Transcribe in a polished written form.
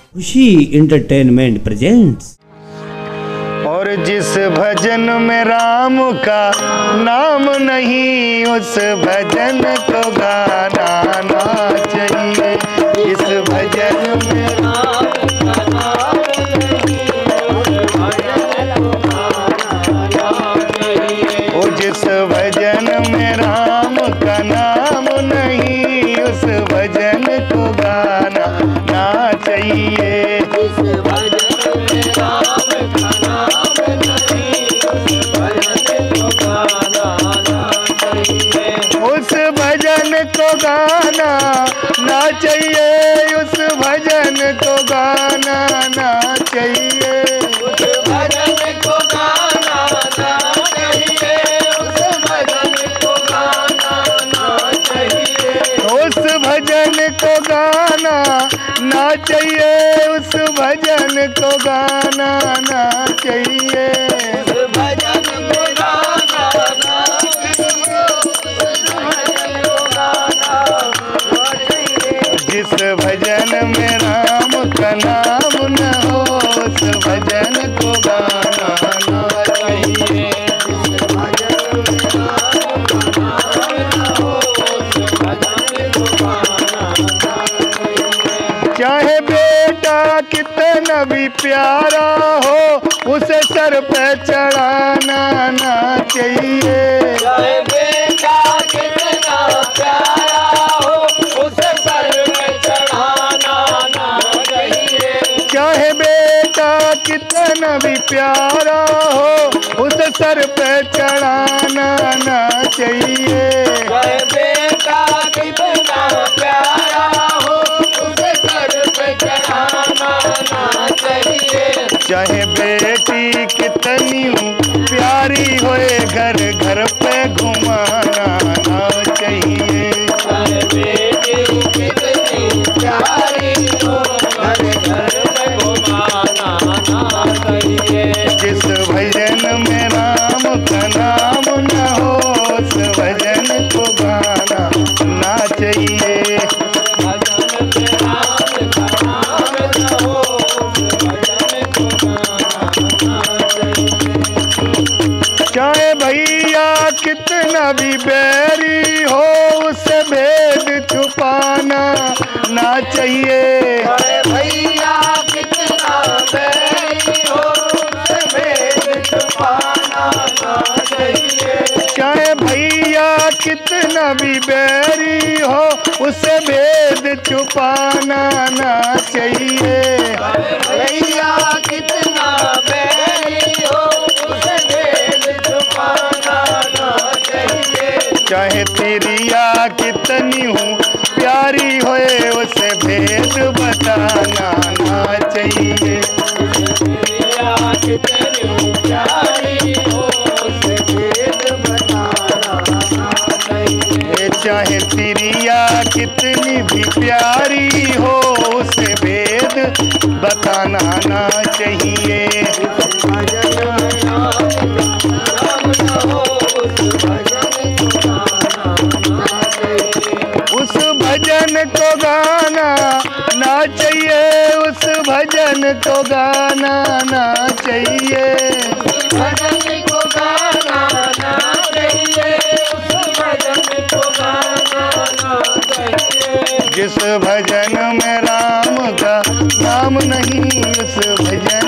खुशी entertainment presents. और जिस भजन में राम का नाम नहीं, उस भजन को गाना ना चाहिए। जिस भजन में राम का नाम नहीं, उस भजन को गाना ना चाहिए। और जिस भजन में राम का नाम नहीं, उस भजन को गाना ना चाहिए। जिस भजन में राम का नाम नहीं, उस भजन को गाना ना चाहिए। उस भजन को गाना ना चाहिए। उस भजन को गाना ना चाहिए। उस भजन को गाना ना चाहिए। उस भजन को गाना ना चाहिए। उस भजन को गाना ना चाहिए। उस भजन को गाना ना चाहिए। उस भजन को गाना ना चाहिए। जिस भजन में राम का नाम न हो, उस भजन को गाना ना चाहिए। जिस भजन में राम का नाम न हो, उस भजन को गाना ना चाहिए। चाहे बेटा कितना भी प्यारा हो, उसे सर पे चढ़ाना ना चाहिए। चाहे बेटा कितना प्यारा हो, उसे सर पे चढ़ाना ना चाहिए। चाहे बेटा कितना भी प्यारा हो, उसे सर पे चढ़ाना ना चाहिए। चाहे बेटा कितना प्यारा हो, उसे सर पे चढ़ाना ना चाहिए। चाहे बेटी कितनी प्यारी होए, घर घर पे घुमाना ना चाहिए। चाहे बेटी कितनी प्यारी हो, घर घर पे घुमाना ना चाहिए। जिस भजन में राम का नाम न हो, उस भजन को गाना ना चाहिए। भजन में राम का नाम न हो, उस भजन को गाना ना चाहिए। चाहे भैया कितना भी बैरी हो, उससे भेद छुपाना ना चाहिए। चाहे भैया कितना बैरी हो, उससे भेद छुपाना ना चाहिए। चाहे भैया कितना भी बैरी हो, उससे भेद छुपाना ना चाहिए। भैया कितना बैरी हो, उसे भेद छुपाना ना चाहिए। चाहे तिरिया कितनी हूँ प्यारी होए, उसे भेद बताना ना चाहिए। तिरिया कितनी हूँ प्यारी हो, उसे भेद बताना ना चाहिए। चाहे तिरिया कितनी भी प्यारी हो, उसे भेद बताना ना चाहिए। उस भजन को गाना ना चाहिए। उस भजन को गाना ना चाहिए। भजन को गाना ना चाहिए। उस भजन को गाना ना चाहिए। जिस भजन में राम का नाम नहीं, उस भजन